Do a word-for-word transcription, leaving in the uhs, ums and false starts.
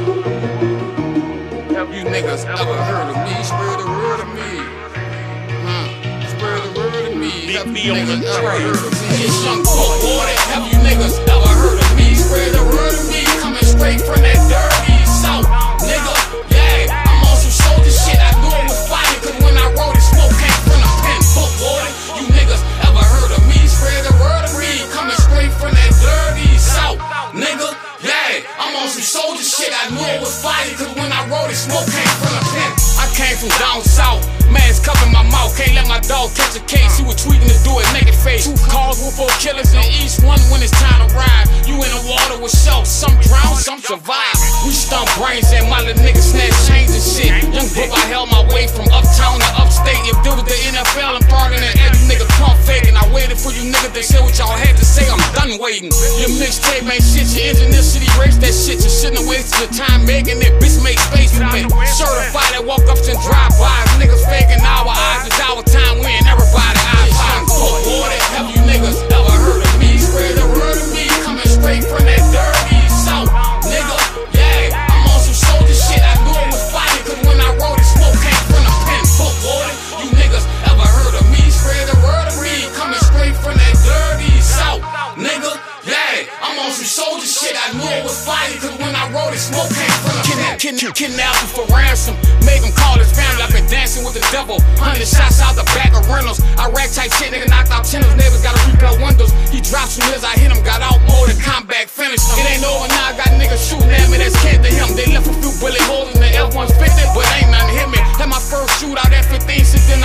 Have you niggas ever heard of me? Spread the word of me. Huh? Spread the word of me. Have you niggas ever heard of me? It's Young Bup, boy. Have you niggas ever heard of me? Spread the word of me. Coming straight from that dirty south, nigga. Yeah, I'm on some soldier shit. I knew it was fire, cause when I wrote it, smoke came from the pen. Book, boy. You niggas ever heard of me? Spread the word of me. Coming straight from that dirty south, nigga. Yeah, I'm on some soldier shit. I knew it was fire, cause when I wrote it, smoke came from the pen. I came from down south, man's covering my mouth. Can't let my dog catch a case. He was tweeting to do it naked face. Two cars with four killers in each one when it's time to ride. You in the water with shells, some drown, some survive. We stump brains and my little niggas snatch chains and shit. Young Bup, I held my way from uptown to upstate. If there was the N F L, I'm throwing in every nigga pump faking. I waited for you niggas to say what y'all had to say. I'm done waiting. Your mixtape ain't shit. Your engineer city race that shit. You shouldn't have wasted your time making it. Bitch, make space for me. Certified that walk ups and drive-bys. Niggas faking our eyes. It's our time. We ain't everybody eyes. Young Bup, boy. Have you niggas ever heard of me? Spread the word of me. Coming straight from that dirty south, nigga. Yeah, I'm on some soldier shit. I knew it was fire, cause when I wrote it, smoke came from the pen. Book, boy. You niggas ever heard of me? Spread the word of me. Coming straight from that dirty south, nigga. Yeah, I'm on some soldier shit. I knew it was fire, cause when I wrote it, smoke came from the pen. Kid, kid, kidnapped him for ransom. Make him call his family. I've been dancing with the devil. Hundred shots out the back of rentals. Iraq type shit, nigga knocked out tennis. Neighbors gotta repair windows. He dropped some his, I hit him. Got out more than combat finished him. It ain't over now. I got niggas shooting at me that's kid to him. They left a few bullet holes in the F one fifty, but ain't nothing hit me. Had my first shootout at fifteen, since then